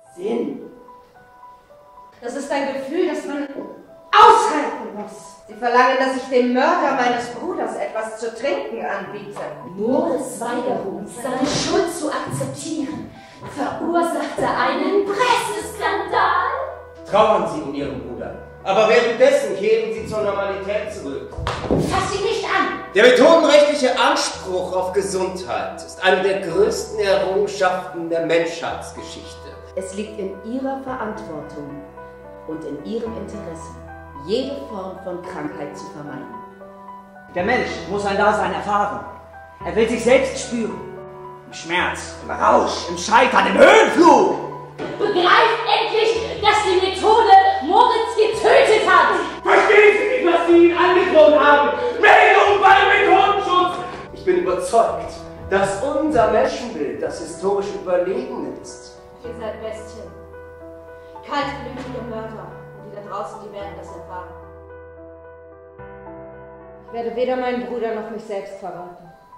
Sinn. Das ist ein Gefühl, das man aushalten muss. Sie verlangen, dass ich dem Mörder meines Bruders etwas zu trinken anbiete. Moritz Weigerung, seine Schuld zu akzeptieren, verursachte einen Presseskandal. Trauern Sie um Ihren Bruder. Aber währenddessen kehren Sie zur Normalität zurück. Fass Sie nicht an! Der methodenrechtliche Anspruch auf Gesundheit ist eine der größten Errungenschaften der Menschheitsgeschichte. Es liegt in Ihrer Verantwortung und in Ihrem Interesse, jede Form von Krankheit zu vermeiden. Der Mensch muss ein Dasein erfahren. Er will sich selbst spüren. Im Schmerz, im Rausch, im Scheitern, im Höhenflug. Begreift endlich, dass die Methode Moritz getötet hat! Verstehen Sie nicht, was Sie ihn angedroht haben? Meldung beim Methodenschutz! Ich bin überzeugt, dass unser Menschenbild das historische Überlegen ist. Ihr seid Bestien. Kaltblütige Mörder. Und die da draußen, die werden das erfahren. Ich werde weder meinen Bruder noch mich selbst verraten.